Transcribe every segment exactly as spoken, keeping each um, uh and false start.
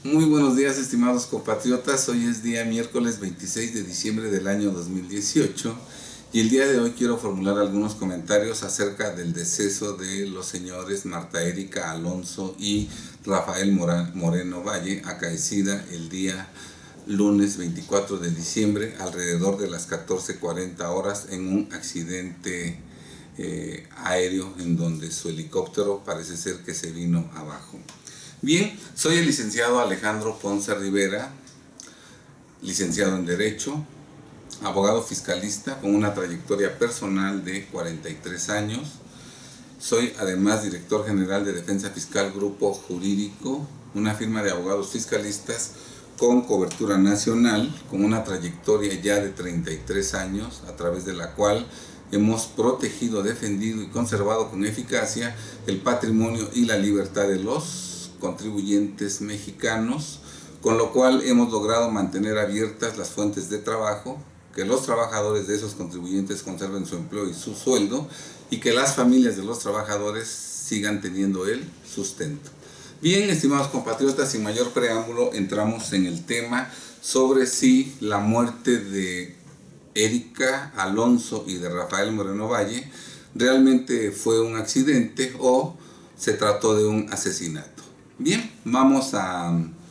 Muy buenos días, estimados compatriotas. Hoy es día miércoles veintiséis de diciembre del año dos mil dieciocho y el día de hoy quiero formular algunos comentarios acerca del deceso de los señores Marta Erika Alonso y Rafael Moreno Valle, acaecida el día lunes veinticuatro de diciembre alrededor de las catorce cuarenta horas en un accidente eh, aéreo en donde su helicóptero parece ser que se vino abajo. Bien, soy el licenciado Alejandro Ponce Rivera, licenciado en Derecho, abogado fiscalista con una trayectoria personal de cuarenta y tres años. Soy además director general de Defensa Fiscal Grupo Jurídico, una firma de abogados fiscalistas con cobertura nacional, con una trayectoria ya de treinta y tres años, a través de la cual hemos protegido, defendido y conservado con eficacia el patrimonio y la libertad de los contribuyentes mexicanos, con lo cual hemos logrado mantener abiertas las fuentes de trabajo, que los trabajadores de esos contribuyentes conserven su empleo y su sueldo, y que las familias de los trabajadores sigan teniendo el sustento. Bien, estimados compatriotas, sin mayor preámbulo, entramos en el tema sobre si la muerte de Erika Alonso y de Rafael Moreno Valle realmente fue un accidente o se trató de un asesinato. Bien, vamos a,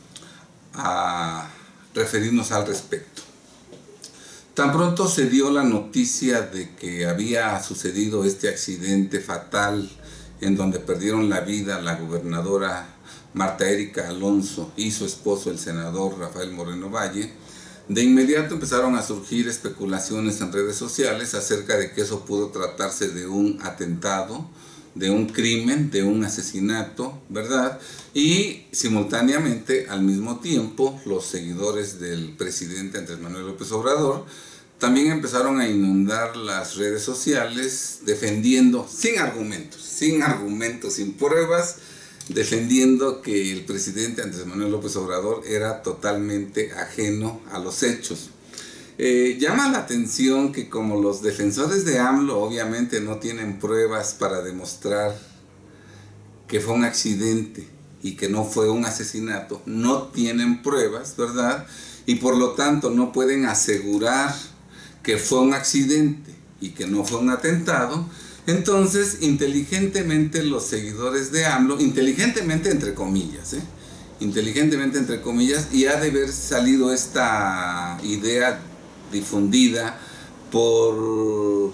a referirnos al respecto. Tan pronto se dio la noticia de que había sucedido este accidente fatal en donde perdieron la vida la gobernadora Marta Erika Alonso y su esposo el senador Rafael Moreno Valle, de inmediato empezaron a surgir especulaciones en redes sociales acerca de que eso pudo tratarse de un atentado, de un crimen, de un asesinato, ¿verdad? Y simultáneamente, al mismo tiempo, los seguidores del presidente Andrés Manuel López Obrador también empezaron a inundar las redes sociales defendiendo, sin argumentos, sin argumentos, sin pruebas, defendiendo que el presidente Andrés Manuel López Obrador era totalmente ajeno a los hechos. Eh, llama la atención que como los defensores de AMLO obviamente no tienen pruebas para demostrar que fue un accidente y que no fue un asesinato, no tienen pruebas, ¿verdad? Y por lo tanto no pueden asegurar que fue un accidente y que no fue un atentado. Entonces, inteligentemente los seguidores de AMLO, inteligentemente entre comillas, ¿eh? inteligentemente entre comillas, y ha de haber salido esta idea difundida por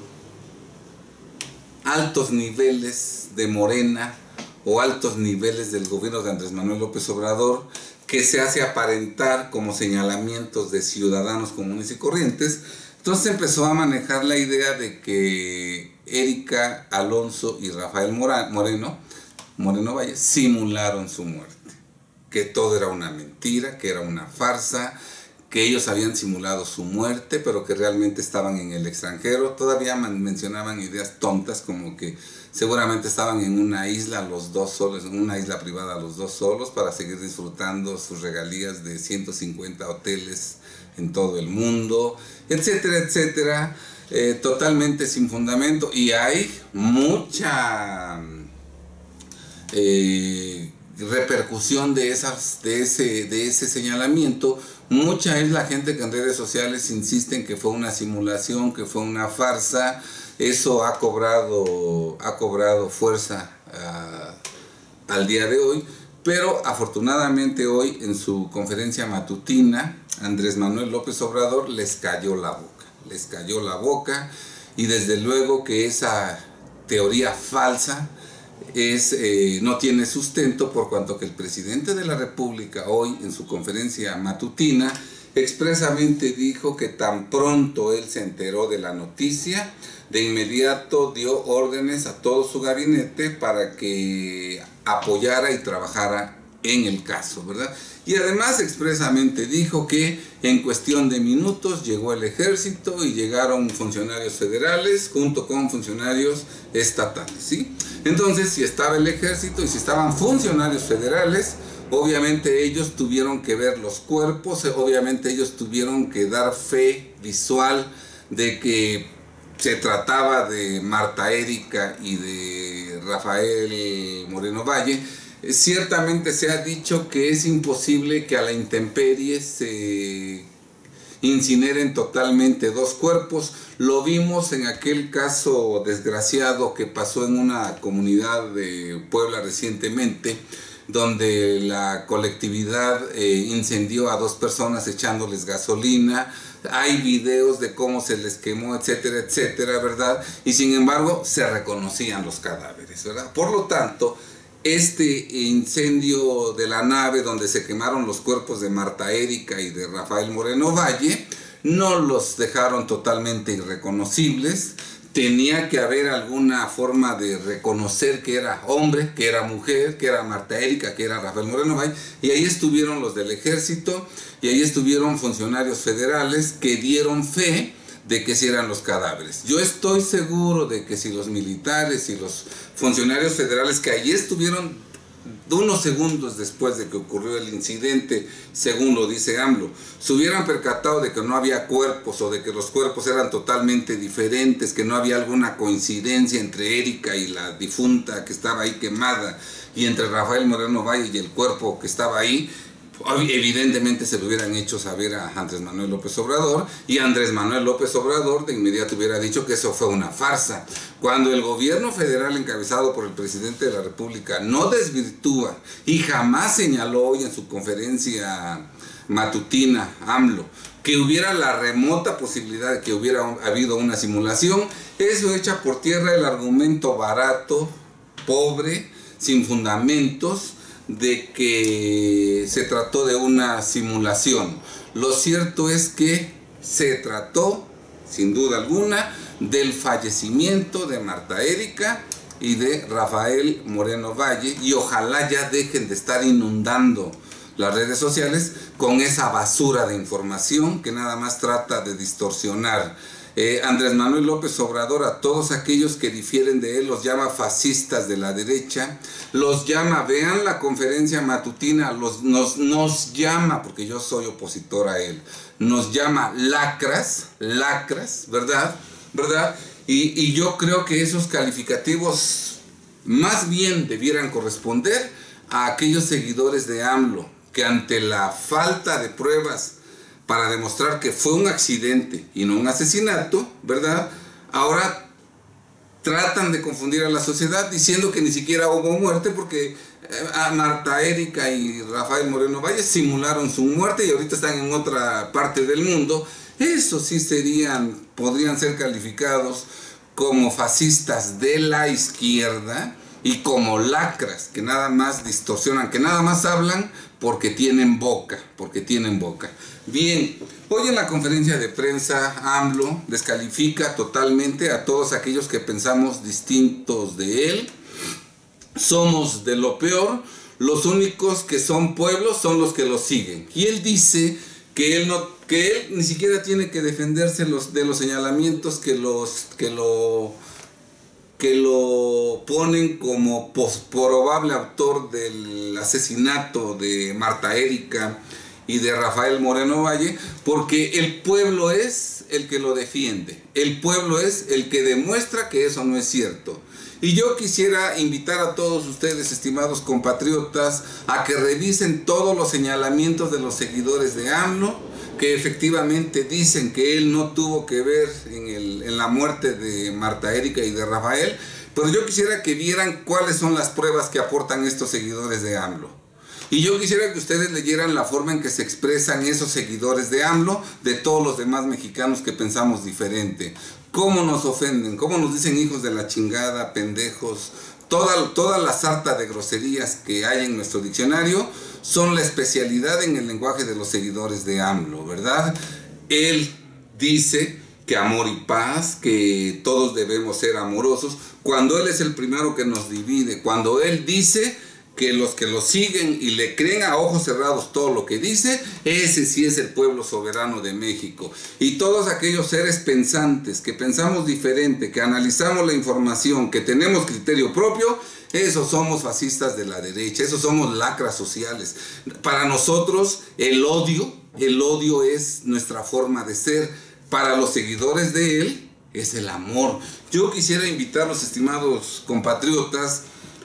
altos niveles de Morena o altos niveles del gobierno de Andrés Manuel López Obrador, que se hace aparentar como señalamientos de ciudadanos comunes y corrientes. Entonces empezó a manejar la idea de que Erika Alonso y Rafael Moreno, Moreno Valle simularon su muerte, que todo era una mentira, que era una farsa, que ellos habían simulado su muerte, pero que realmente estaban en el extranjero. Todavía mencionaban ideas tontas como que seguramente estaban en una isla los dos solos, en una isla privada los dos solos, para seguir disfrutando sus regalías de ciento cincuenta hoteles en todo el mundo, etcétera, etcétera, eh, totalmente sin fundamento. Y hay mucha eh, repercusión de, esas, de, ese, de ese señalamiento. Mucha es la gente que en redes sociales insiste en que fue una simulación, que fue una farsa. Eso ha cobrado, ha cobrado fuerza uh, al día de hoy, pero afortunadamente hoy en su conferencia matutina Andrés Manuel López Obrador les cayó la boca, les cayó la boca y desde luego que esa teoría falsa Es, eh, no tiene sustento, por cuanto que el presidente de la República hoy en su conferencia matutina expresamente dijo que tan pronto él se enteró de la noticia, de inmediato dio órdenes a todo su gabinete para que apoyara y trabajara en el caso, ¿verdad? Y además expresamente dijo que en cuestión de minutos llegó el ejército y llegaron funcionarios federales junto con funcionarios estatales, ¿sí? Entonces, si estaba el ejército y si estaban funcionarios federales, obviamente ellos tuvieron que ver los cuerpos, obviamente ellos tuvieron que dar fe visual de que se trataba de Marta Erika y de Rafael Moreno Valle. Ciertamente se ha dicho que es imposible que a la intemperie se incineren totalmente dos cuerpos. Lo vimos en aquel caso desgraciado que pasó en una comunidad de Puebla recientemente, donde la colectividad eh, incendió a dos personas echándoles gasolina. Hay videos de cómo se les quemó, etcétera, etcétera, ¿verdad? Y sin embargo se reconocían los cadáveres, ¿verdad? Por lo tanto, este incendio de la nave donde se quemaron los cuerpos de Marta Erika y de Rafael Moreno Valle no los dejaron totalmente irreconocibles. Tenía que haber alguna forma de reconocer que era hombre, que era mujer, que era Marta Erika, que era Rafael Moreno Valle, y ahí estuvieron los del ejército y ahí estuvieron funcionarios federales que dieron fe de que sí eran los cadáveres. Yo estoy seguro de que si los militares y los funcionarios federales que allí estuvieron unos segundos después de que ocurrió el incidente, según lo dice AMLO, se hubieran percatado de que no había cuerpos o de que los cuerpos eran totalmente diferentes, que no había alguna coincidencia entre Erika y la difunta que estaba ahí quemada y entre Rafael Moreno Valle y el cuerpo que estaba ahí, evidentemente se lo hubieran hecho saber a Andrés Manuel López Obrador, y Andrés Manuel López Obrador de inmediato hubiera dicho que eso fue una farsa. Cuando el gobierno federal encabezado por el presidente de la República no desvirtúa y jamás señaló hoy en su conferencia matutina AMLO que hubiera la remota posibilidad de que hubiera habido una simulación, eso echa por tierra el argumento barato, pobre, sin fundamentos, de que se trató de una simulación. Lo cierto es que se trató, sin duda alguna, del fallecimiento de Marta Erika y de Rafael Moreno Valle, y ojalá ya dejen de estar inundando las redes sociales con esa basura de información que nada más trata de distorsionar. Eh, Andrés Manuel López Obrador a todos aquellos que difieren de él los llama fascistas de la derecha, los llama, vean la conferencia matutina, los, nos, nos llama, porque yo soy opositor a él, nos llama lacras, lacras, ¿verdad? ¿verdad? Y, y yo creo que esos calificativos más bien debieran corresponder a aquellos seguidores de AMLO que ante la falta de pruebas para demostrar que fue un accidente y no un asesinato, ¿verdad? Ahora tratan de confundir a la sociedad diciendo que ni siquiera hubo muerte porque a Marta Erika y Rafael Moreno Valle simularon su muerte y ahorita están en otra parte del mundo. Eso sí serían, podrían ser calificados como fascistas de la izquierda y como lacras que nada más distorsionan, que nada más hablan porque tienen boca, porque tienen boca. Bien, hoy en la conferencia de prensa AMLO descalifica totalmente a todos aquellos que pensamos distintos de él. Somos de lo peor, los únicos que son pueblos son los que lo siguen. Y él dice que él, no, que él ni siquiera tiene que defenderse los, de los señalamientos que, los, que, lo, que lo ponen como probable autor del asesinato de Marta Erika y de Rafael Moreno Valle, porque el pueblo es el que lo defiende, el pueblo es el que demuestra que eso no es cierto. Y yo quisiera invitar a todos ustedes, estimados compatriotas, a que revisen todos los señalamientos de los seguidores de AMLO, que efectivamente dicen que él no tuvo que ver en, el, en la muerte de Marta Erika y de Rafael, pero yo quisiera que vieran cuáles son las pruebas que aportan estos seguidores de AMLO. Y yo quisiera que ustedes leyeran la forma en que se expresan esos seguidores de AMLO de todos los demás mexicanos que pensamos diferente. Cómo nos ofenden, cómo nos dicen hijos de la chingada, pendejos. Toda, toda la sarta de groserías que hay en nuestro diccionario son la especialidad en el lenguaje de los seguidores de AMLO, ¿verdad? Él dice que amor y paz, que todos debemos ser amorosos, cuando él es el primero que nos divide, cuando él dice que los que lo siguen y le creen a ojos cerrados todo lo que dice, ese sí es el pueblo soberano de México. Y todos aquellos seres pensantes que pensamos diferente, que analizamos la información, que tenemos criterio propio, esos somos fascistas de la derecha, esos somos lacras sociales. Para nosotros el odio, el odio es nuestra forma de ser. Para los seguidores de él es el amor. Yo quisiera invitar a los estimados compatriotas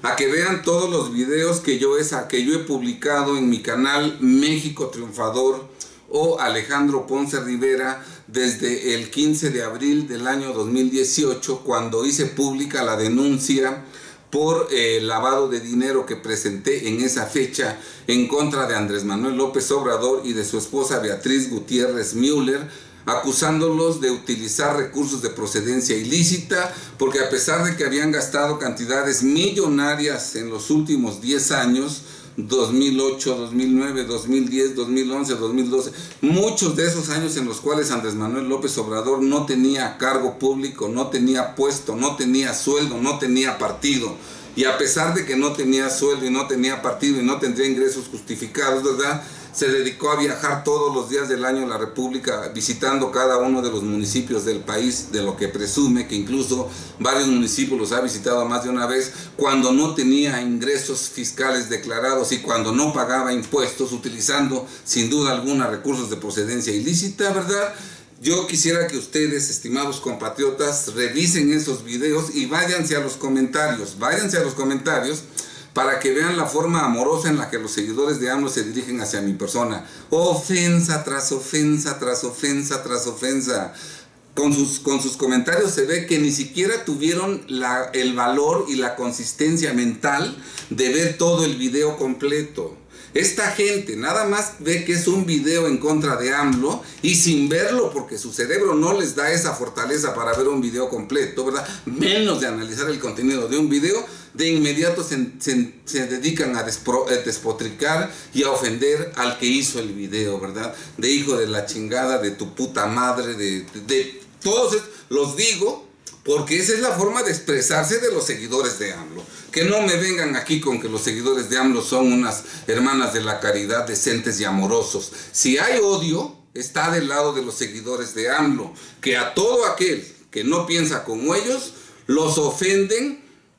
a que vean todos los videos que yo, he, que yo he publicado en mi canal México Triunfador o Alejandro Ponce Rivera desde el quince de abril del año dos mil dieciocho, cuando hice pública la denuncia por eh, lavado de dinero que presenté en esa fecha en contra de Andrés Manuel López Obrador y de su esposa Beatriz Gutiérrez Müller, acusándolos de utilizar recursos de procedencia ilícita, porque a pesar de que habían gastado cantidades millonarias en los últimos diez años, dos mil ocho, dos mil nueve, dos mil diez, dos mil once, dos mil doce, muchos de esos años en los cuales Andrés Manuel López Obrador no tenía cargo público, no tenía puesto, no tenía sueldo, no tenía partido. Y a pesar de que no tenía sueldo y no tenía partido y no tendría ingresos justificados, ¿verdad?, se dedicó a viajar todos los días del año en la República, visitando cada uno de los municipios del país, de lo que presume que incluso varios municipios los ha visitado más de una vez, cuando no tenía ingresos fiscales declarados y cuando no pagaba impuestos, utilizando sin duda alguna recursos de procedencia ilícita, ¿verdad? Yo quisiera que ustedes, estimados compatriotas, revisen esos videos y váyanse a los comentarios, váyanse a los comentarios, para que vean la forma amorosa en la que los seguidores de AMLO se dirigen hacia mi persona. Ofensa tras ofensa, tras ofensa, tras ofensa. Con sus, con sus comentarios se ve que ni siquiera tuvieron la, el valor y la consistencia mental de ver todo el video completo. Esta gente nada más ve que es un video en contra de AMLO y sin verlo, porque su cerebro no les da esa fortaleza para ver un video completo, ¿verdad? Menos de analizar el contenido de un video, de inmediato se, se, se dedican a, despro, a despotricar y a ofender al que hizo el video, ¿verdad? De hijo de la chingada, de tu puta madre, de, de, de todos los digo, porque esa es la forma de expresarse de los seguidores de AMLO. Que no me vengan aquí con que los seguidores de AMLO son unas hermanas de la caridad decentes y amorosos. Si hay odio, está del lado de los seguidores de AMLO, que a todo aquel que no piensa como ellos, los ofenden,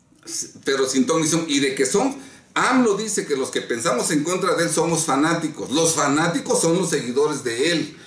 pero sin ton ni son, y de que son... AMLO dice que los que pensamos en contra de él somos fanáticos. Los fanáticos son los seguidores de él.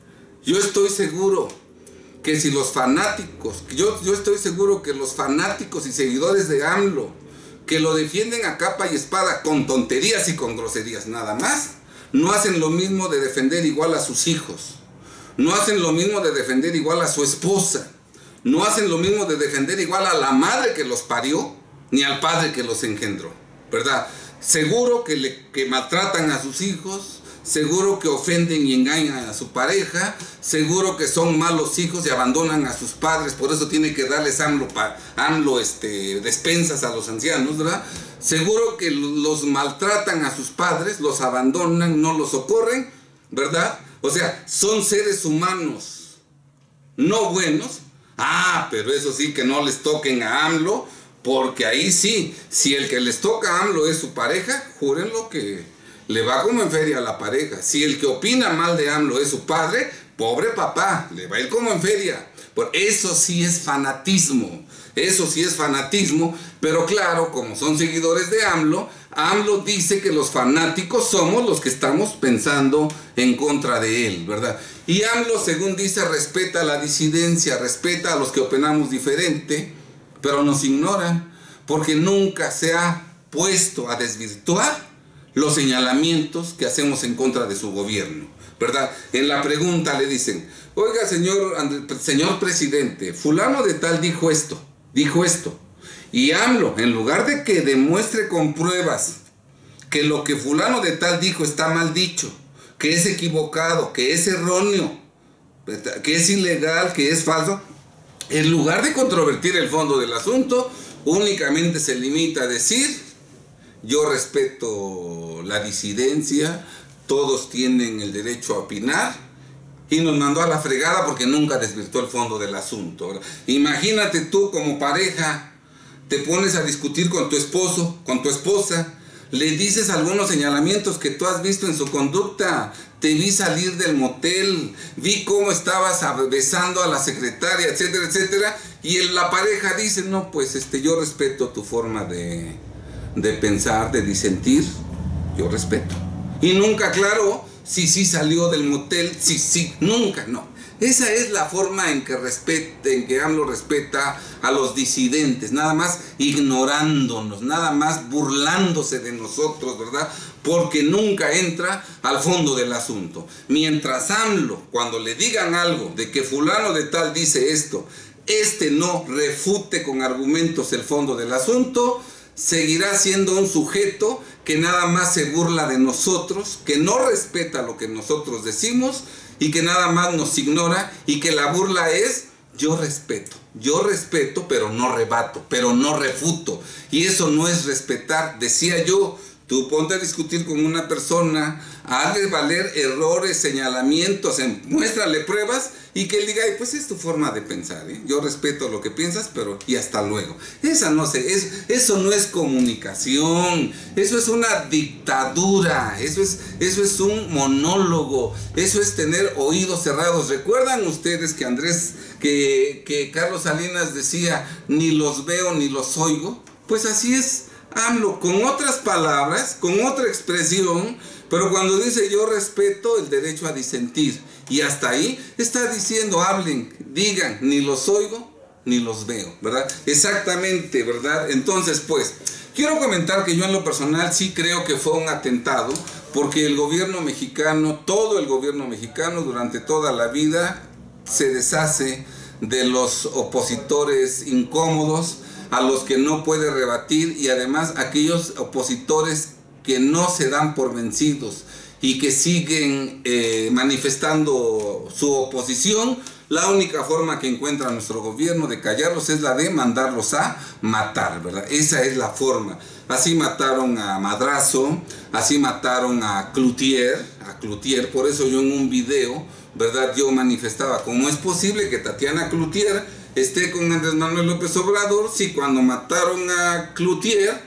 Yo estoy seguro que si los fanáticos, yo, yo estoy seguro que los fanáticos y seguidores de AMLO, que lo defienden a capa y espada con tonterías y con groserías nada más, no hacen lo mismo de defender igual a sus hijos, no hacen lo mismo de defender igual a su esposa, no hacen lo mismo de defender igual a la madre que los parió, ni al padre que los engendró, ¿verdad? Seguro que, le, que maltratan a sus hijos, seguro que ofenden y engañan a su pareja, seguro que son malos hijos y abandonan a sus padres, por eso tiene que darles AMLO, AMLO este, despensas a los ancianos, ¿verdad? Seguro que los maltratan a sus padres, los abandonan, no los socorren, ¿verdad? O sea, son seres humanos no buenos. Ah, pero eso sí, que no les toquen a AMLO, porque ahí sí, si el que les toca a AMLO es su pareja, júrenlo que le va como en feria a la pareja. Si el que opina mal de AMLO es su padre, pobre papá, le va a ir como en feria. Por eso sí es fanatismo, eso sí es fanatismo, pero claro, como son seguidores de AMLO, AMLO dice que los fanáticos somos los que estamos pensando en contra de él, ¿verdad? Y AMLO, según dice, respeta la disidencia, respeta a los que opinamos diferente, pero nos ignora, porque nunca se ha puesto a desvirtuar los señalamientos que hacemos en contra de su gobierno, ¿verdad? En la pregunta le dicen, oiga, señor, señor presidente, fulano de tal dijo esto, dijo esto, y AMLO, en lugar de que demuestre con pruebas que lo que fulano de tal dijo está mal dicho, que es equivocado, que es erróneo, ¿verdad?, que es ilegal, que es falso, en lugar de controvertir el fondo del asunto, únicamente se limita a decir: yo respeto la disidencia, todos tienen el derecho a opinar, y nos mandó a la fregada porque nunca desvirtuó el fondo del asunto, ¿verdad? Imagínate tú como pareja, te pones a discutir con tu esposo, con tu esposa, le dices algunos señalamientos que tú has visto en su conducta. Te vi salir del motel, vi cómo estabas besando a la secretaria, etcétera, etcétera, y la pareja dice, no, pues este, yo respeto tu forma de... de pensar, de disentir, yo respeto. Y nunca aclaró si sí salió del motel, si sí, nunca, no. Esa es la forma en que, respeta, en que AMLO respeta a los disidentes, nada más ignorándonos, nada más burlándose de nosotros, ¿verdad? Porque nunca entra al fondo del asunto. Mientras AMLO, cuando le digan algo de que fulano de tal dice esto, este no refute con argumentos el fondo del asunto, seguirá siendo un sujeto que nada más se burla de nosotros, que no respeta lo que nosotros decimos y que nada más nos ignora, y que la burla es: yo respeto, yo respeto, pero no rebato, pero no refuto. Y eso no es respetar. Decía yo, tú ponte a discutir con una persona, hazle valer errores, señalamientos, muéstrale pruebas, y que él diga: ay, pues es tu forma de pensar, ¿eh? Yo respeto lo que piensas, pero y hasta luego. Esa no sé, es, eso no es comunicación, eso es una dictadura, eso es, eso es un monólogo, eso es tener oídos cerrados. ¿Recuerdan ustedes que Andrés, que, que Carlos Salinas decía: ni los veo ni los oigo? Pues así es AMLO, con otras palabras, con otra expresión, pero cuando dice: yo respeto el derecho a disentir, y hasta ahí está diciendo: hablen, digan, ni los oigo ni los veo, ¿verdad? Exactamente, ¿verdad? Entonces, pues, quiero comentar que yo en lo personal sí creo que fue un atentado, porque el gobierno mexicano, todo el gobierno mexicano durante toda la vida se deshace de los opositores incómodos, a los que no puede rebatir, y además aquellos opositores que no se dan por vencidos y que siguen eh, manifestando su oposición. La única forma que encuentra nuestro gobierno de callarlos es la de mandarlos a matar, ¿verdad? Esa es la forma. Así mataron a Madrazo, así mataron a Cloutier, a Cloutier. Por eso yo en un video, ¿verdad?, yo manifestaba: ¿cómo es posible que Tatiana Cloutier esté con Andrés Manuel López Obrador si cuando mataron a Cloutier,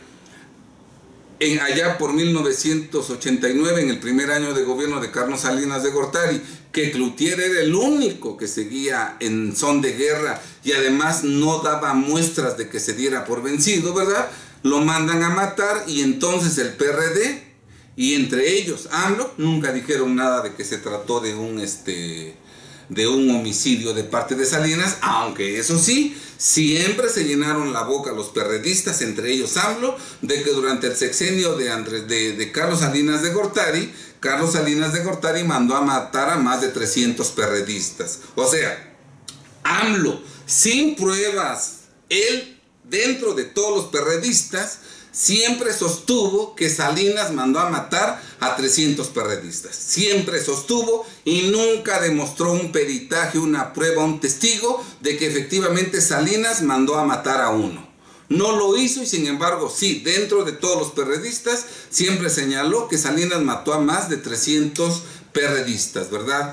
en, allá por mil novecientos ochenta y nueve, en el primer año de gobierno de Carlos Salinas de Gortari, que Cloutier era el único que seguía en son de guerra y además no daba muestras de que se diera por vencido, ¿verdad?, lo mandan a matar, y entonces el P R D y entre ellos AMLO nunca dijeron nada de que se trató de un este de un homicidio de parte de Salinas, aunque eso sí, siempre se llenaron la boca los perredistas, entre ellos AMLO, de que durante el sexenio de, Andrés, de, de Carlos Salinas de Gortari, Carlos Salinas de Gortari mandó a matar a más de trescientos perredistas. O sea, AMLO, sin pruebas, él, dentro de todos los perredistas, siempre sostuvo que Salinas mandó a matar a trescientos perredistas. Siempre sostuvo, y nunca demostró un peritaje, una prueba, un testigo de que efectivamente Salinas mandó a matar a uno. No lo hizo, y sin embargo, sí, dentro de todos los perredistas, siempre señaló que Salinas mató a más de trescientos perredistas, ¿verdad?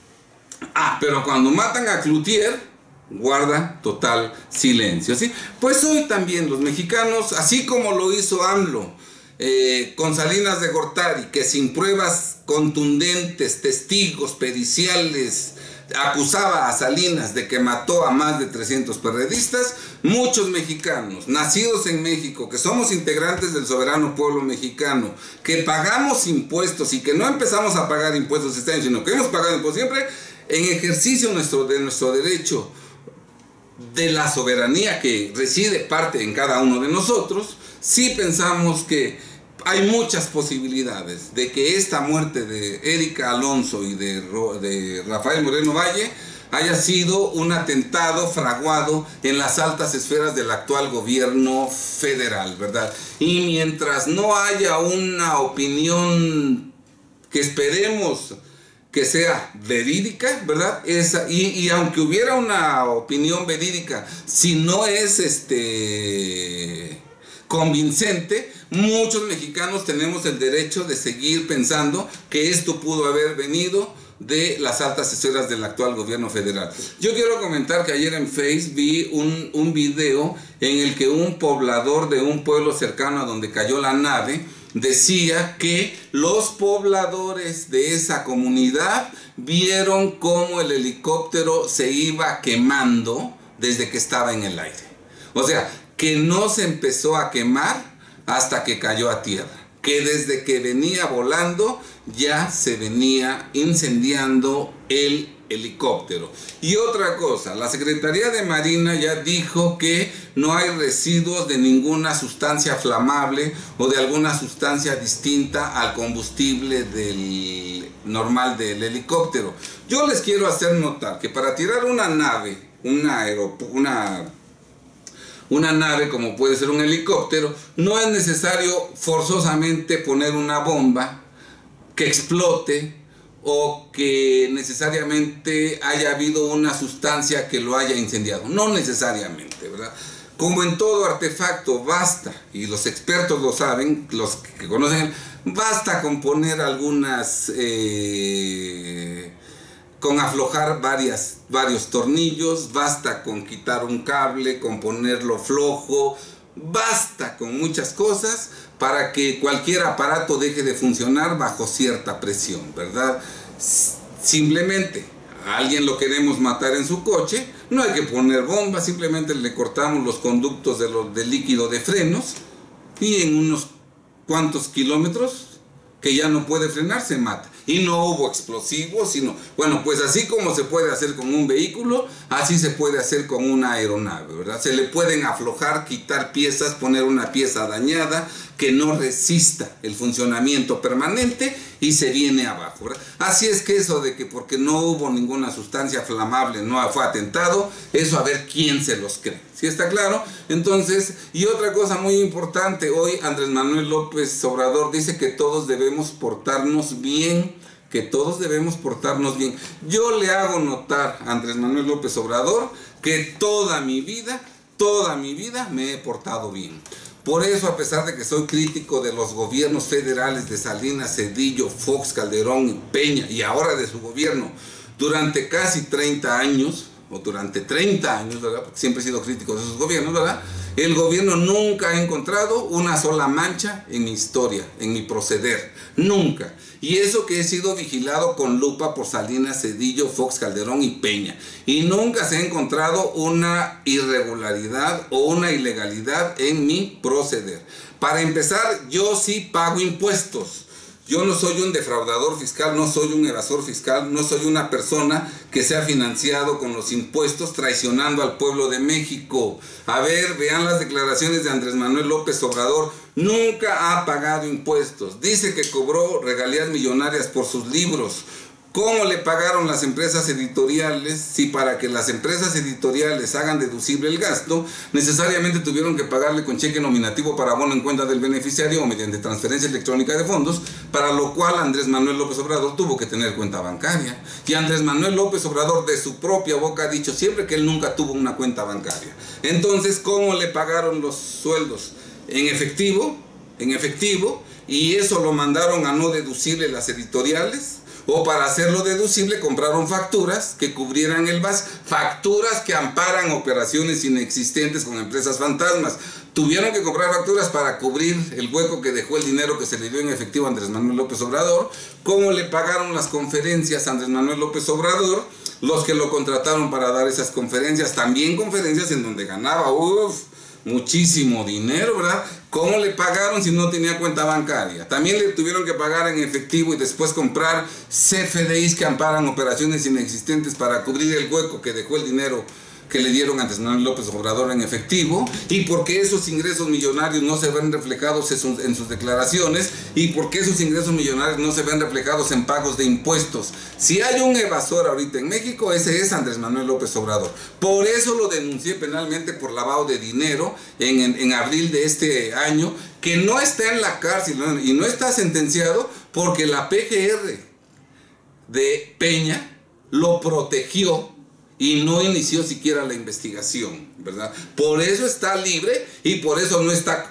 Ah, pero cuando matan a Cloutier, guarda total silencio, ¿sí? Pues hoy también los mexicanos, así como lo hizo AMLO eh, con Salinas de Gortari, que sin pruebas contundentes, testigos periciales, acusaba a Salinas de que mató a más de trescientos perredistas, muchos mexicanos nacidos en México, que somos integrantes del soberano pueblo mexicano, que pagamos impuestos y que no empezamos a pagar impuestos este año, sino que hemos pagado impuestos siempre, en ejercicio nuestro, de nuestro derecho de la soberanía que reside parte en cada uno de nosotros, sí pensamos que hay muchas posibilidades de que esta muerte de Erika Alonso y de, de Rafael Moreno Valle haya sido un atentado fraguado en las altas esferas del actual gobierno federal, ¿verdad? Y mientras no haya una opinión que esperemos que sea verídica, ¿verdad? Esa, y, y aunque hubiera una opinión verídica, si no es este convincente, muchos mexicanos tenemos el derecho de seguir pensando que esto pudo haber venido de las altas esferas del actual gobierno federal. Yo quiero comentar que ayer en Facebook vi un, un video en el que un poblador de un pueblo cercano a donde cayó la nave decía que los pobladores de esa comunidad vieron cómo el helicóptero se iba quemando desde que estaba en el aire. O sea, que no se empezó a quemar hasta que cayó a tierra, que desde que venía volando ya se venía incendiando el helicóptero. Y otra cosa, la Secretaría de Marina ya dijo que no hay residuos de ninguna sustancia flamable o de alguna sustancia distinta al combustible del normal del helicóptero. Yo les quiero hacer notar que para tirar una nave, una aeropu- una Una nave como puede ser un helicóptero, no es necesario forzosamente poner una bomba que explote o que necesariamente haya habido una sustancia que lo haya incendiado. No necesariamente, ¿verdad? Como en todo artefacto, basta, y los expertos lo saben, los que conocen, basta con poner algunas... Eh, con aflojar varias, varios tornillos, basta con quitar un cable, con ponerlo flojo, basta con muchas cosas para que cualquier aparato deje de funcionar bajo cierta presión, ¿verdad? Simplemente a alguien lo queremos matar en su coche, no hay que poner bombas, simplemente le cortamos los conductos de, los, de líquido de frenos y en unos cuantos kilómetros que ya no puede frenar se mata. Y no hubo explosivos, sino, bueno, pues así como se puede hacer con un vehículo, así se puede hacer con una aeronave, ¿verdad? Se le pueden aflojar, quitar piezas, poner una pieza dañada que no resista el funcionamiento permanente y se viene abajo, ¿verdad? Así es que eso de que porque no hubo ninguna sustancia flamable no fue atentado, eso a ver quién se los cree. ¿Sí está claro? Entonces, y otra cosa muy importante, hoy Andrés Manuel López Obrador dice que todos debemos portarnos bien, que todos debemos portarnos bien. Yo le hago notar a Andrés Manuel López Obrador que toda mi vida, toda mi vida me he portado bien. Por eso, a pesar de que soy crítico de los gobiernos federales de Salinas, Cedillo, Fox, Calderón y Peña, y ahora de su gobierno, durante casi treinta años, o durante treinta años, ¿verdad? Porque siempre he sido crítico de esos gobiernos, ¿verdad? El gobierno nunca ha encontrado una sola mancha en mi historia, en mi proceder, nunca. Y eso que he sido vigilado con lupa por Salinas, Cedillo, Fox, Calderón y Peña. Y nunca se ha encontrado una irregularidad o una ilegalidad en mi proceder. Para empezar, yo sí pago impuestos. Yo no soy un defraudador fiscal, no soy un evasor fiscal, no soy una persona que se ha financiado con los impuestos traicionando al pueblo de México. A ver, vean las declaraciones de Andrés Manuel López Obrador. Nunca ha pagado impuestos. Dice que cobró regalías millonarias por sus libros. ¿Cómo le pagaron las empresas editoriales? Si para que las empresas editoriales hagan deducible el gasto, necesariamente tuvieron que pagarle con cheque nominativo para abono en cuenta del beneficiario o mediante transferencia electrónica de fondos, para lo cual Andrés Manuel López Obrador tuvo que tener cuenta bancaria. Y Andrés Manuel López Obrador de su propia boca ha dicho siempre que él nunca tuvo una cuenta bancaria. Entonces, ¿cómo le pagaron los sueldos? En efectivo, en efectivo, y eso lo mandaron a no deducible las editoriales. O para hacerlo deducible compraron facturas que cubrieran el V A S, facturas que amparan operaciones inexistentes con empresas fantasmas. Tuvieron que comprar facturas para cubrir el hueco que dejó el dinero que se le dio en efectivo a Andrés Manuel López Obrador. ¿Cómo le pagaron las conferencias a Andrés Manuel López Obrador? Los que lo contrataron para dar esas conferencias, también conferencias en donde ganaba, uff, muchísimo dinero, ¿verdad? ¿Cómo le pagaron si no tenía cuenta bancaria? También le tuvieron que pagar en efectivo y después comprar C F D Is que amparan operaciones inexistentes para cubrir el hueco que dejó el dinero que le dieron a Andrés Manuel López Obrador en efectivo, y porque esos ingresos millonarios no se ven reflejados en sus, en sus declaraciones, y porque esos ingresos millonarios no se ven reflejados en pagos de impuestos. Si hay un evasor ahorita en México, ese es Andrés Manuel López Obrador. Por eso lo denuncié penalmente por lavado de dinero en, en, en abril de este año, que no está en la cárcel y no está sentenciado porque la P G R de Peña lo protegió y no inició siquiera la investigación, ¿verdad? Por eso está libre y por eso no está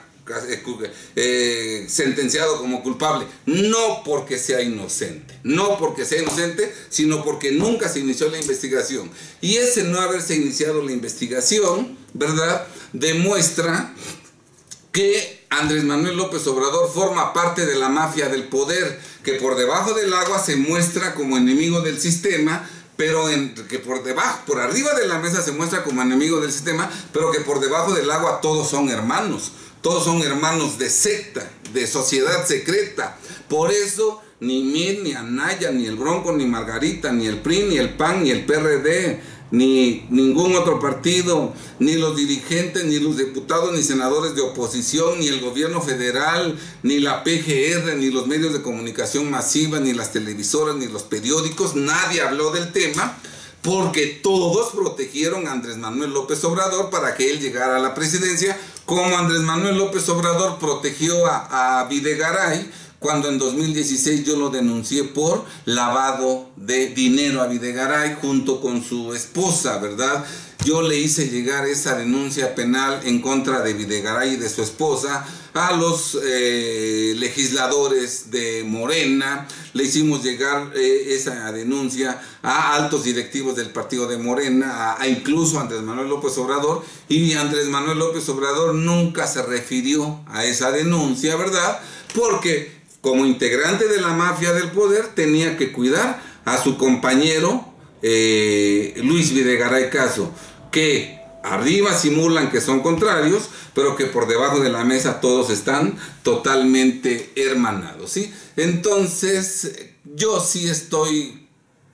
eh, sentenciado como culpable. No porque sea inocente, no porque sea inocente, sino porque nunca se inició la investigación. Y ese no haberse iniciado la investigación, ¿verdad?, demuestra que Andrés Manuel López Obrador forma parte de la mafia del poder, que por debajo del agua se muestra como enemigo del sistema, pero en, que por debajo, por arriba de la mesa se muestra como enemigo del sistema, pero que por debajo del agua todos son hermanos, todos son hermanos de secta, de sociedad secreta. Por eso ni Mir, ni Anaya, ni el Bronco, ni Margarita, ni el P R I, ni el P A N, ni el P R D, ni ningún otro partido, ni los dirigentes, ni los diputados, ni senadores de oposición, ni el gobierno federal, ni la P G R, ni los medios de comunicación masiva, ni las televisoras, ni los periódicos, nadie habló del tema, porque todos protegieron a Andrés Manuel López Obrador para que él llegara a la presidencia, como Andrés Manuel López Obrador protegió a, a Videgaray, cuando en dos mil dieciséis yo lo denuncié por lavado de dinero a Videgaray junto con su esposa, ¿verdad? Yo le hice llegar esa denuncia penal en contra de Videgaray y de su esposa a los eh, legisladores de Morena. Le hicimos llegar eh, esa denuncia a altos directivos del partido de Morena, a, a incluso a Andrés Manuel López Obrador, y Andrés Manuel López Obrador nunca se refirió a esa denuncia, ¿verdad? Porque como integrante de la mafia del poder tenía que cuidar a su compañero eh, Luis Videgaray Caso, que arriba simulan que son contrarios, pero que por debajo de la mesa todos están totalmente hermanados, ¿sí? Entonces, yo sí estoy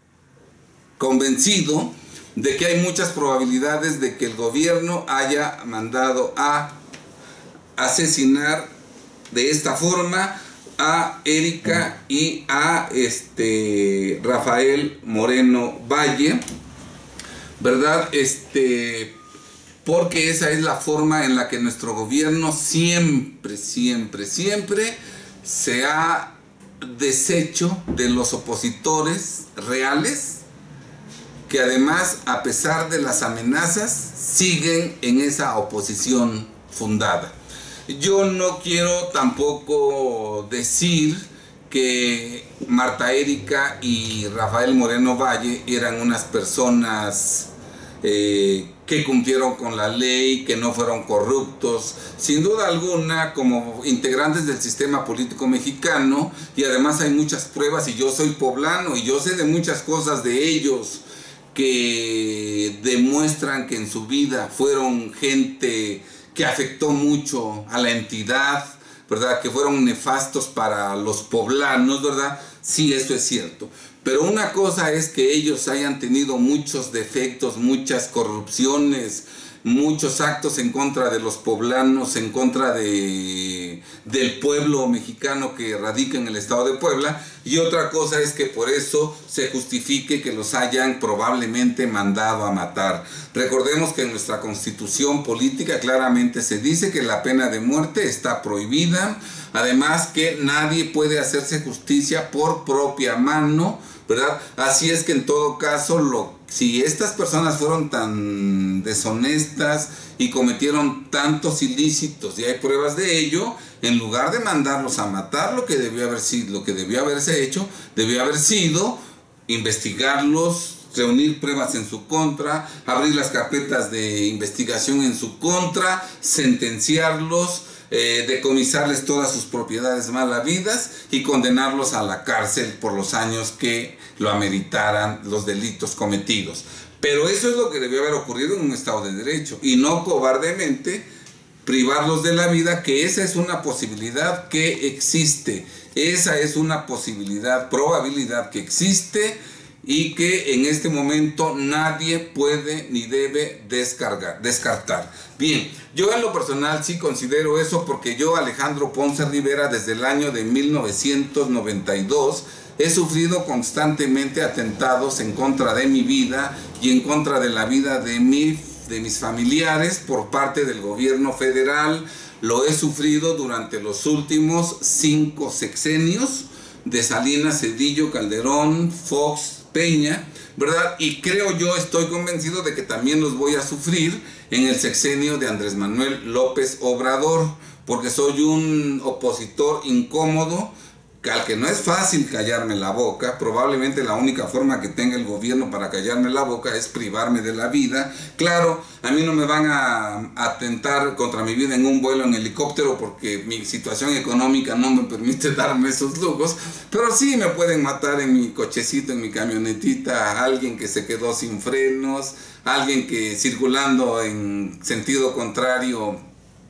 convencido de que hay muchas probabilidades de que el gobierno haya mandado a asesinar de esta forma a Erika y a este Rafael Moreno Valle, ¿verdad? Este, porque esa es la forma en la que nuestro gobierno siempre, siempre, siempre se ha deshecho de los opositores reales, que además, a pesar de las amenazas, siguen en esa oposición fundada. Yo no quiero tampoco decir que Marta Erika y Rafael Moreno Valle eran unas personas eh, que cumplieron con la ley, que no fueron corruptos. Sin duda alguna, como integrantes del sistema político mexicano, y además hay muchas pruebas, y yo soy poblano, y yo sé de muchas cosas de ellos que demuestran que en su vida fueron gente que afectó mucho a la entidad, ¿verdad? Que fueron nefastos para los poblanos, ¿verdad? Sí, eso es cierto. Pero una cosa es que ellos hayan tenido muchos defectos, muchas corrupciones, muchos actos en contra de los poblanos, en contra de, del pueblo mexicano que radica en el estado de Puebla, y otra cosa es que por eso se justifique que los hayan probablemente mandado a matar. Recordemos que en nuestra constitución política claramente se dice que la pena de muerte está prohibida, además que nadie puede hacerse justicia por propia mano, ¿verdad? Así es que en todo caso, lo, si estas personas fueron tan deshonestas y cometieron tantos ilícitos y hay pruebas de ello, en lugar de mandarlos a matar, lo que debió haber sido, lo que debió haberse hecho, debió haber sido investigarlos, reunir pruebas en su contra, abrir las carpetas de investigación en su contra, sentenciarlos, Eh, decomisarles todas sus propiedades mal habidas y condenarlos a la cárcel por los años que lo ameritaran los delitos cometidos. Pero eso es lo que debió haber ocurrido en un Estado de Derecho, y no cobardemente privarlos de la vida, que esa es una posibilidad que existe, esa es una posibilidad, probabilidad que existe, y que en este momento nadie puede ni debe descargar, descartar. Bien, yo en lo personal sí considero eso, porque yo, Alejandro Ponce Rivera, desde el año de mil novecientos noventa y dos, he sufrido constantemente atentados en contra de mi vida y en contra de la vida de, mi, de mis familiares por parte del gobierno federal. Lo he sufrido durante los últimos cinco sexenios de Salinas, Cedillo, Calderón, Fox, Peña, ¿verdad? Y creo yo, estoy convencido de que también los voy a sufrir en el sexenio de Andrés Manuel López Obrador, porque soy un opositor incómodo, al que no es fácil callarme la boca. Probablemente la única forma que tenga el gobierno para callarme la boca es privarme de la vida. Claro, a mí no me van a atentar contra mi vida en un vuelo en helicóptero, porque mi situación económica no me permite darme esos lujos, pero sí me pueden matar en mi cochecito, en mi camionetita, alguien que se quedó sin frenos, alguien que circulando en sentido contrario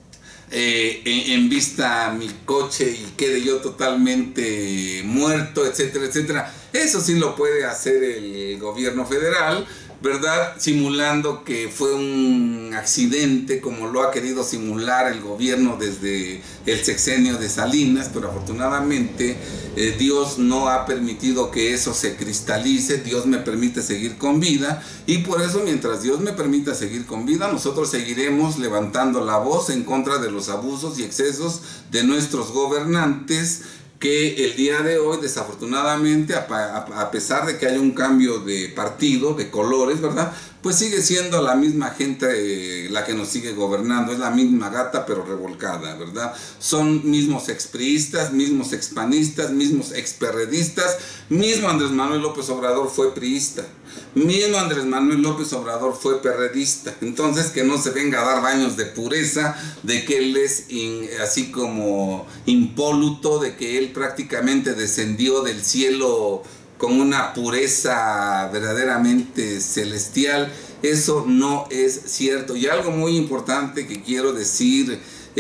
eh, en, en vista mi coche y quede yo totalmente muerto, etcétera, etcétera. Eso sí lo puede hacer el gobierno federal, ¿verdad? Simulando que fue un accidente, como lo ha querido simular el gobierno desde el sexenio de Salinas, pero afortunadamente eh, Dios no ha permitido que eso se cristalice. Dios me permite seguir con vida, y por eso, mientras Dios me permita seguir con vida, nosotros seguiremos levantando la voz en contra de los abusos y excesos de nuestros gobernantes, que el día de hoy, desafortunadamente, a pesar de que haya un cambio de partido, de colores, ¿verdad?, pues sigue siendo la misma gente eh, la que nos sigue gobernando. Es la misma gata pero revolcada, ¿verdad? Son mismos expriistas, mismos expanistas, mismos experredistas. Mismo Andrés Manuel López Obrador fue priista, mismo Andrés Manuel López Obrador fue perredista. Entonces, que no se venga a dar baños de pureza, de que él es in, así como impoluto, de que él prácticamente descendió del cielo con una pureza verdaderamente celestial. Eso no es cierto. Y algo muy importante que quiero decir,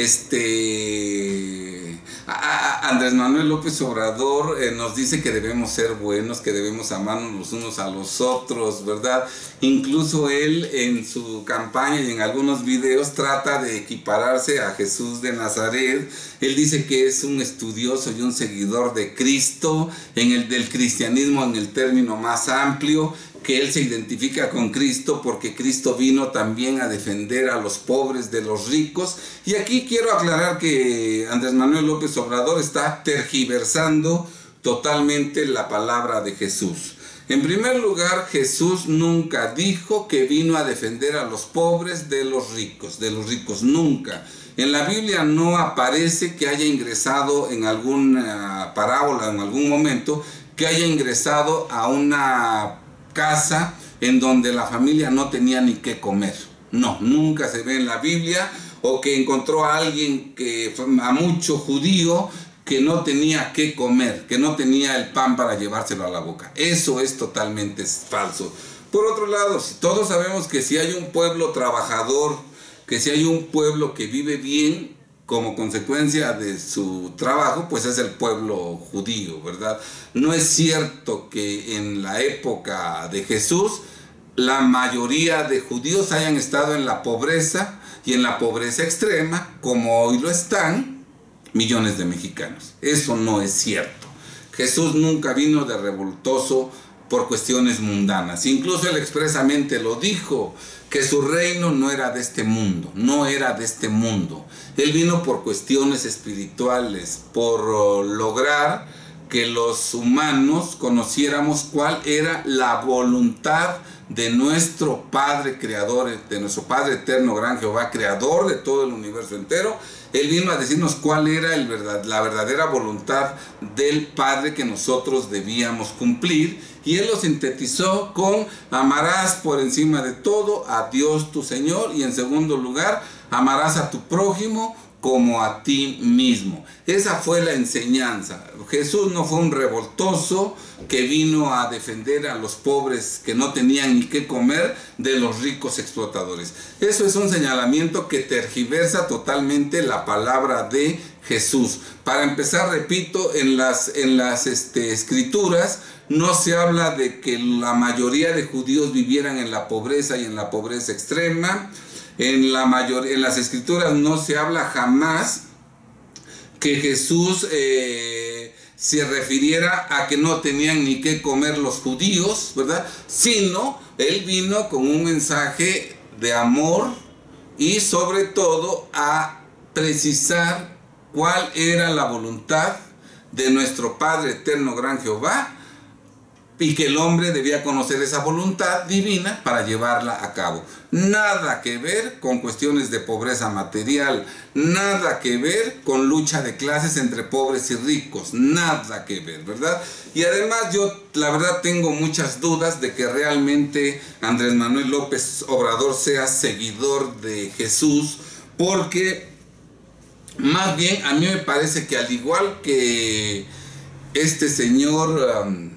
este a Andrés Manuel López Obrador eh, nos dice que debemos ser buenos, que debemos amarnos los unos a los otros, ¿verdad? Incluso él en su campaña y en algunos videos trata de equipararse a Jesús de Nazaret. Él dice que es un estudioso y un seguidor de Cristo, en el del cristianismo en el término más amplio, que él se identifica con Cristo porque Cristo vino también a defender a los pobres de los ricos. Y aquí quiero aclarar que Andrés Manuel López Obrador está tergiversando totalmente la palabra de Jesús. En primer lugar, Jesús nunca dijo que vino a defender a los pobres de los ricos, de los ricos, nunca. En la Biblia no aparece que haya ingresado en alguna parábola, en algún momento, que haya ingresado a una casa en donde la familia no tenía ni qué comer. No, nunca se ve en la Biblia. O que encontró a alguien, que a mucho judío, que no tenía qué comer, que no tenía el pan para llevárselo a la boca. Eso es totalmente falso. Por otro lado, si todos sabemos que si hay un pueblo trabajador, que si hay un pueblo que vive bien como consecuencia de su trabajo, pues es el pueblo judío, ¿verdad? No es cierto que en la época de Jesús la mayoría de judíos hayan estado en la pobreza, y en la pobreza extrema, como hoy lo están millones de mexicanos. Eso no es cierto. Jesús nunca vino de revoltoso por cuestiones mundanas. Incluso él expresamente lo dijo, que su reino no era de este mundo, no era de este mundo. Él vino por cuestiones espirituales, por lograr que los humanos conociéramos cuál era la voluntad de nuestro Padre Creador, de nuestro Padre Eterno, Gran Jehová, Creador de todo el universo entero. Él vino a decirnos cuál era el verdad, la verdadera voluntad del Padre que nosotros debíamos cumplir. Y Él lo sintetizó con: amarás por encima de todo a Dios tu Señor, y en segundo lugar, amarás a tu prójimo como a ti mismo. Esa fue la enseñanza. Jesús no fue un revoltoso que vino a defender a los pobres que no tenían ni qué comer de los ricos explotadores. Eso es un señalamiento que tergiversa totalmente la palabra de Jesús. Para empezar, repito, en las, en las este, escrituras no se habla de que la mayoría de judíos vivieran en la pobreza y en la pobreza extrema. En, la mayor, en las escrituras no se habla jamás que Jesús eh, se refiriera a que no tenían ni qué comer los judíos, ¿verdad? Sino Él vino con un mensaje de amor y sobre todo a precisar cuál era la voluntad de nuestro Padre Eterno, Gran Jehová, y que el hombre debía conocer esa voluntad divina para llevarla a cabo. Nada que ver con cuestiones de pobreza material, nada que ver con lucha de clases entre pobres y ricos, nada que ver, ¿verdad? Y además yo, la verdad, tengo muchas dudas de que realmente Andrés Manuel López Obrador sea seguidor de Jesús, porque más bien a mí me parece que al igual que este señor... Um,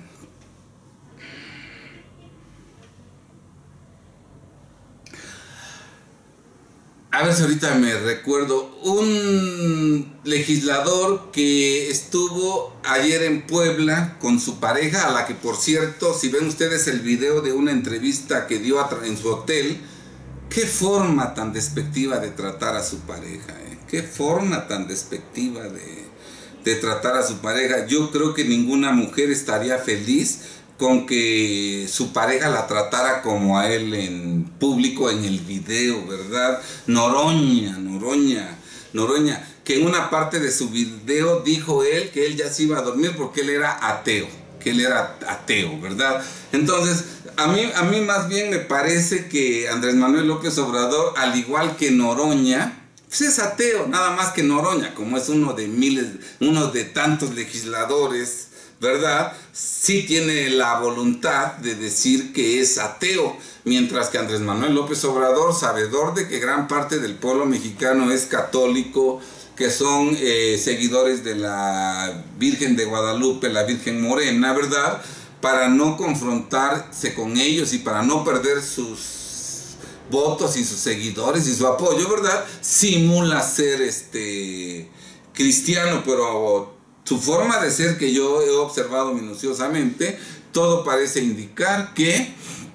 A ver si ahorita me recuerdo, un legislador que estuvo ayer en Puebla con su pareja, a la que por cierto, si ven ustedes el video de una entrevista que dio en su hotel, qué forma tan despectiva de tratar a su pareja, ¿eh? Qué forma tan despectiva de, de tratar a su pareja. Yo creo que ninguna mujer estaría feliz con que su pareja la tratara como a él en público, en el video, ¿verdad? Noroña, Noroña, Noroña, que en una parte de su video dijo él que él ya se iba a dormir porque él era ateo, que él era ateo, ¿verdad? Entonces, a mí, a mí más bien me parece que Andrés Manuel López Obrador, al igual que Noroña, pues es ateo, nada más que Noroña, como es uno de miles, uno de tantos legisladores, ¿verdad? Sí tiene la voluntad de decir que es ateo, mientras que Andrés Manuel López Obrador, sabedor de que gran parte del pueblo mexicano es católico, que son eh, seguidores de la Virgen de Guadalupe, la Virgen Morena, ¿verdad? Para no confrontarse con ellos y para no perder sus votos y sus seguidores y su apoyo, ¿verdad? Simula ser este cristiano, pero su forma de ser, que yo he observado minuciosamente, todo parece indicar que,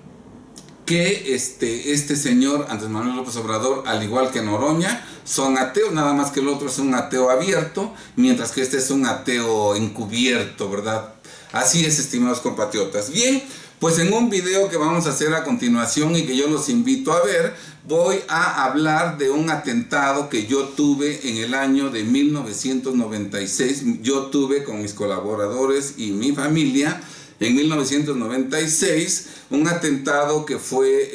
que este, este señor Andrés Manuel López Obrador, al igual que Noroña, son ateos, nada más que el otro es un ateo abierto, mientras que este es un ateo encubierto, ¿verdad? Así es, estimados compatriotas. Bien, pues en un video que vamos a hacer a continuación y que yo los invito a ver, voy a hablar de un atentado que yo tuve en el año de mil novecientos noventa y seis. Yo tuve con mis colaboradores y mi familia en mil novecientos noventa y seis un atentado que fue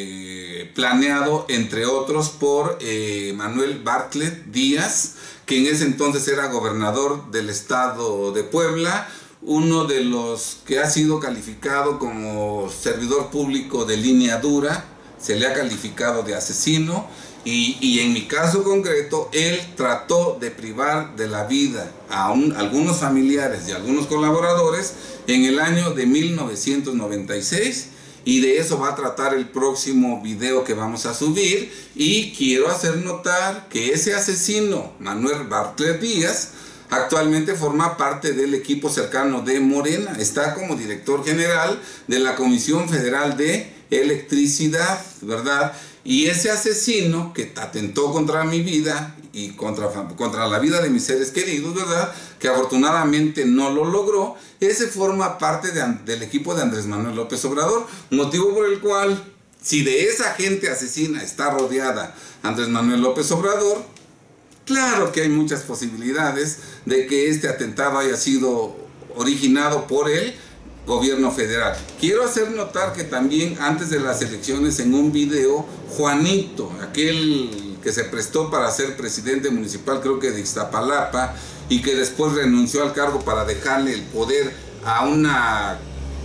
eh, planeado, entre otros, por eh, Manuel Bartlett Díaz, que en ese entonces era gobernador del estado de Puebla, uno de los que ha sido calificado como servidor público de línea dura. Se le ha calificado de asesino y, y en mi caso concreto, él trató de privar de la vida a un, algunos familiares y algunos colaboradores en el año de mil novecientos noventa y seis, y de eso va a tratar el próximo video que vamos a subir. Y quiero hacer notar que ese asesino, Manuel Bartlett Díaz, actualmente forma parte del equipo cercano de Morena, está como director general de la Comisión Federal de Electricidad, ¿verdad? Y ese asesino que atentó contra mi vida y contra, contra la vida de mis seres queridos, ¿verdad?, que afortunadamente no lo logró, ese forma parte de, del equipo de Andrés Manuel López Obrador, motivo por el cual, si de esa gente asesina está rodeada Andrés Manuel López Obrador, claro que hay muchas posibilidades de que este atentado haya sido originado por el gobierno federal. Quiero hacer notar que también antes de las elecciones, en un video, Juanito, aquel que se prestó para ser presidente municipal, creo que de Iztapalapa, y que después renunció al cargo para dejarle el poder a una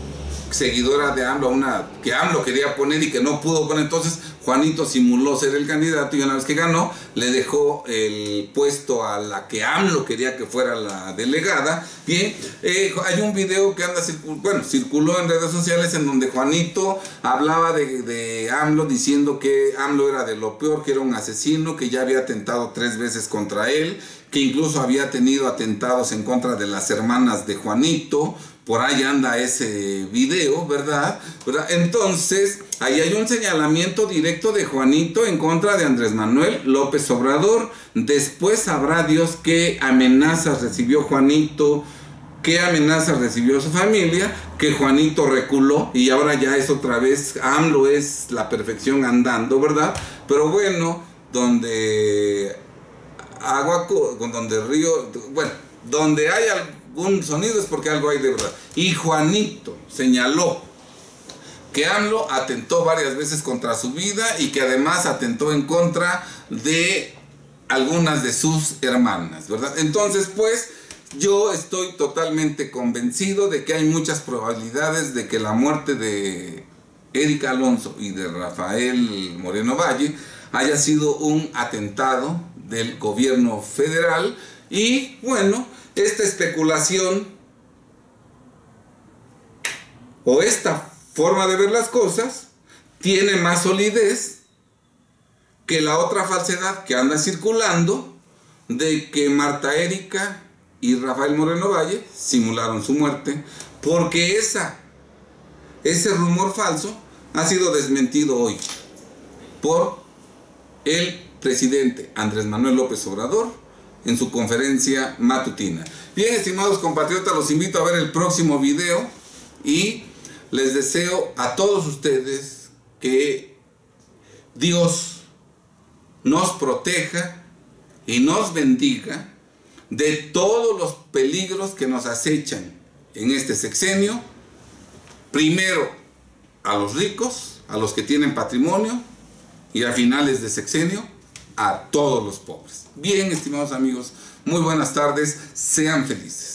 seguidora de AMLO, una que AMLO quería poner y que no pudo poner. Entonces Juanito simuló ser el candidato y una vez que ganó le dejó el puesto a la que AMLO quería que fuera la delegada. Bien, eh, hay un video que anda circul bueno, circuló en redes sociales en donde Juanito hablaba de, de AMLO, diciendo que AMLO era de lo peor, que era un asesino, que ya había atentado tres veces contra él, que incluso había tenido atentados en contra de las hermanas de Juanito. Por ahí anda ese video, ¿verdad? ¿verdad? Entonces, ahí hay un señalamiento directo de Juanito en contra de Andrés Manuel López Obrador. Después sabrá Dios qué amenazas recibió Juanito, qué amenazas recibió su familia, que Juanito reculó y ahora ya es otra vez, AMLO es la perfección andando, ¿verdad? Pero bueno, donde agua, donde río, bueno, donde hay algún sonido es porque algo hay de verdad. Y Juanito señaló que AMLO atentó varias veces contra su vida y que además atentó en contra de algunas de sus hermanas, ¿verdad? Entonces, pues, yo estoy totalmente convencido de que hay muchas probabilidades de que la muerte de Erika Alonso y de Rafael Moreno Valle haya sido un atentado del gobierno federal. Y bueno, esta especulación o esta forma de ver las cosas tiene más solidez que la otra falsedad que anda circulando de que Marta Erika y Rafael Moreno Valle simularon su muerte, porque esa, ese rumor falso ha sido desmentido hoy por el presidente Andrés Manuel López Obrador en su conferencia matutina. Bien, estimados compatriotas, los invito a ver el próximo video y les deseo a todos ustedes que Dios nos proteja y nos bendiga de todos los peligros que nos acechan en este sexenio. Primero a los ricos, a los que tienen patrimonio, y a finales de sexenio a todos los pobres. Bien, estimados amigos, muy buenas tardes, sean felices.